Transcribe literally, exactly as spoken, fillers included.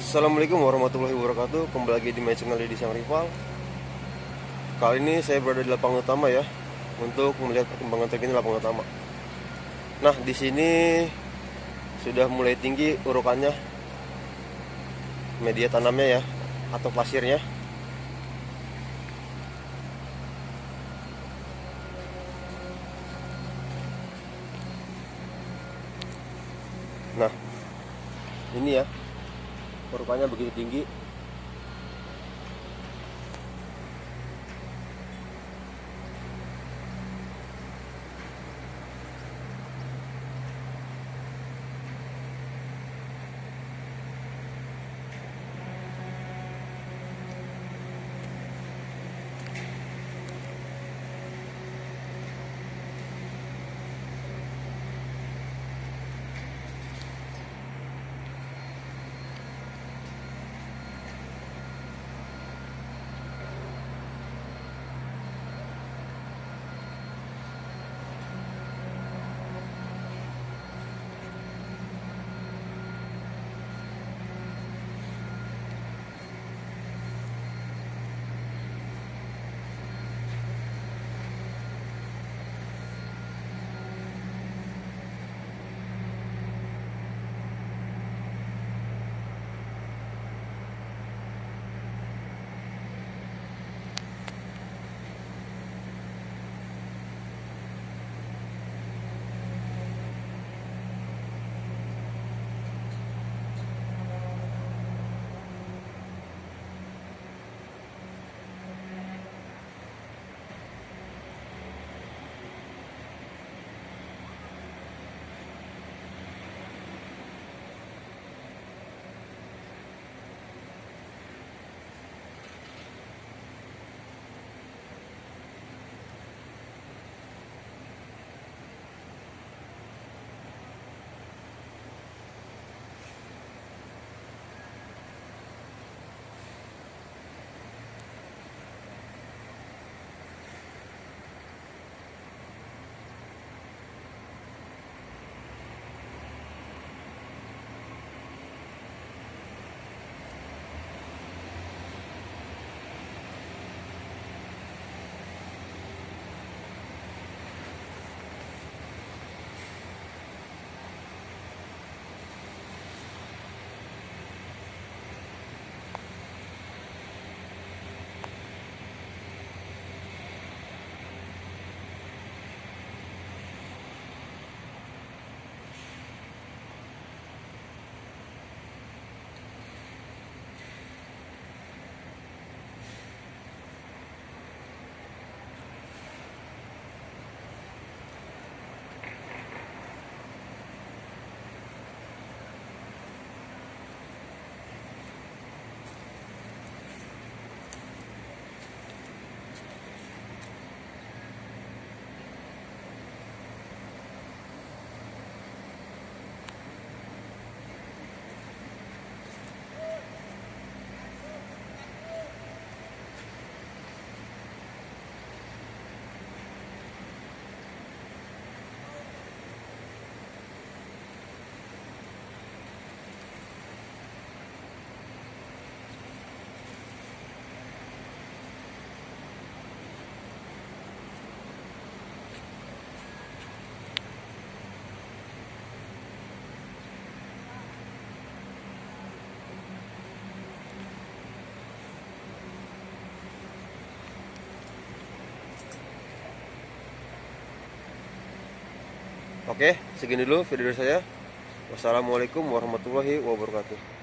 Assalamualaikum warahmatullahi wabarakatuh. Kembali lagi di my channel Deddy Sang Rival. Kali ini saya berada di lapangan utama ya, untuk melihat perkembangan terkini lapangan utama. Nah, di sini sudah mulai tinggi urukannya, media tanamnya ya, atau pasirnya. Nah, ini ya, urukannya begitu tinggi. Oke, segini dulu video dari saya. Wassalamualaikum warahmatullahi wabarakatuh.